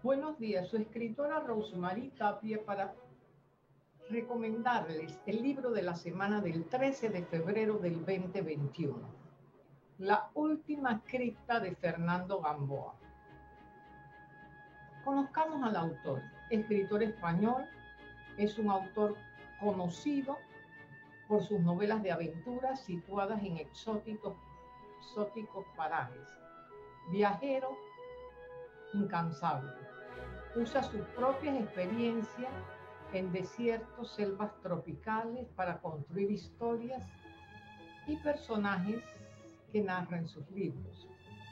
Buenos días, su escritora Rosemary Tapia para recomendarles el libro de la semana del 13 de febrero del 2021, La última cripta de Fernando Gamboa. Conozcamos al autor, escritor español, es un autor conocido por sus novelas de aventuras situadas en exóticos parajes. Viajero incansable. Usa sus propias experiencias en desiertos, selvas tropicales para construir historias y personajes que narran sus libros.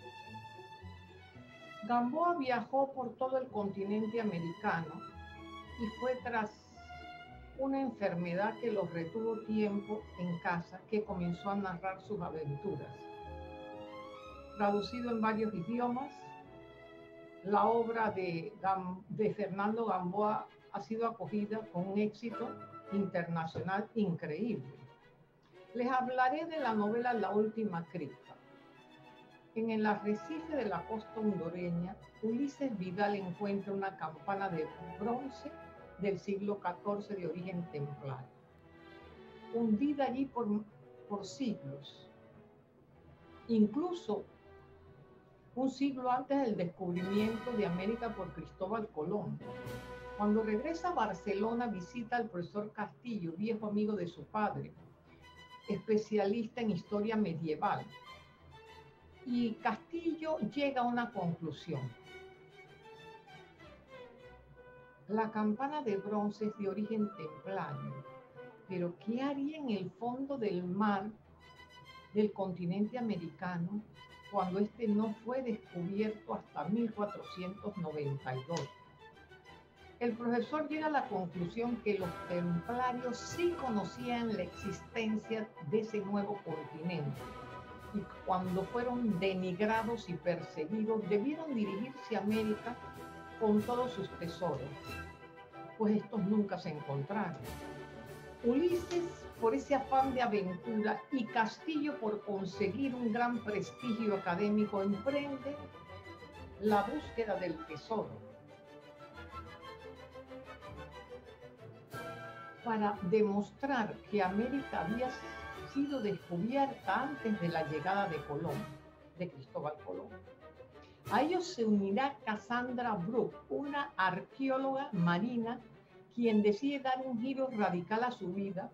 Gamboa viajó por todo el continente americano y fue tras una enfermedad que lo retuvo tiempo en casa que comenzó a narrar sus aventuras. Traducido en varios idiomas, la obra de Fernando Gamboa ha sido acogida con un éxito internacional increíble. Les hablaré de la novela La última cripta. En el arrecife de la costa hondureña, Ulises Vidal encuentra una campana de bronce del siglo XIV de origen templario, hundida allí por siglos, incluso un siglo antes del descubrimiento de América por Cristóbal Colón. Cuando regresa a Barcelona, visita al profesor Castillo, viejo amigo de su padre, especialista en historia medieval. Y Castillo llega a una conclusión. La campana de bronce es de origen templario, pero ¿qué haría en el fondo del mar del continente americano cuando este no fue descubierto hasta 1492? El profesor llega a la conclusión que los templarios sí conocían la existencia de ese nuevo continente y cuando fueron denigrados y perseguidos debieron dirigirse a América con todos sus tesoros, pues estos nunca se encontraron. Ulises, por ese afán de aventura, y Castillo, por conseguir un gran prestigio académico, emprende la búsqueda del tesoro. Para demostrar que América había sido descubierta antes de la llegada de Cristóbal Colón. A ellos se unirá Cassandra Brook, una arqueóloga marina, quien decide dar un giro radical a su vida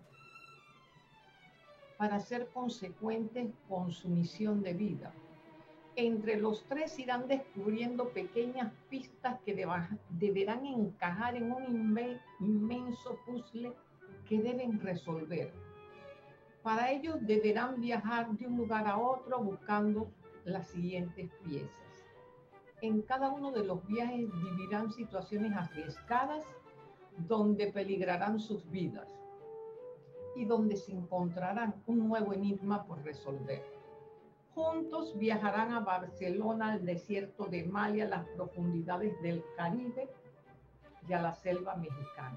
para ser consecuentes con su misión de vida. Entre los tres irán descubriendo pequeñas pistas que deberán encajar en un inmenso puzzle que deben resolver. Para ello deberán viajar de un lugar a otro buscando las siguientes piezas. En cada uno de los viajes vivirán situaciones arriesgadas donde peligrarán sus vidas y donde se encontrarán un nuevo enigma por resolver. Juntos viajarán a Barcelona, al desierto de Mali, a las profundidades del Caribe y a la selva mexicana.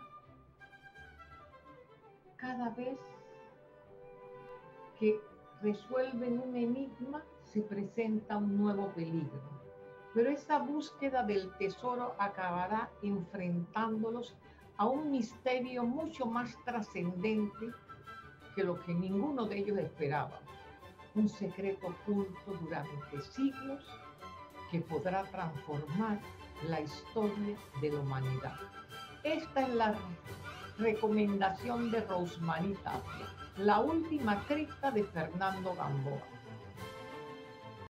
Cada vez que resuelven un enigma, se presenta un nuevo peligro. Pero esa búsqueda del tesoro acabará enfrentándolos a un misterio mucho más trascendente que lo que ninguno de ellos esperaba. Un secreto oculto durante siglos que podrá transformar la historia de la humanidad. Esta es la recomendación de Rosemary Tapia, La última cripta de Fernando Gamboa.